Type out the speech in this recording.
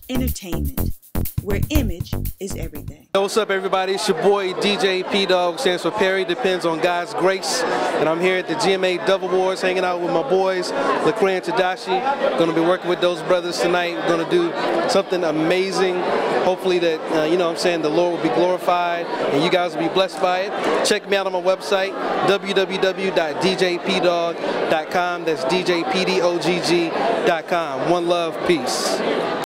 Entertainment, where image is everything. What's up, everybody? It's your boy DJ PDOGG, stands for Perry Depends on God's Grace, and I'm here at the GMA Dove Awards hanging out with my boys Lecrae and Tadashi. Going to be working with those brothers tonight. We're going to do something amazing. Hopefully that, the Lord will be glorified and you guys will be blessed by it. Check me out on my website, www.djpdogg.com. That's djpdogg.com. One love, peace.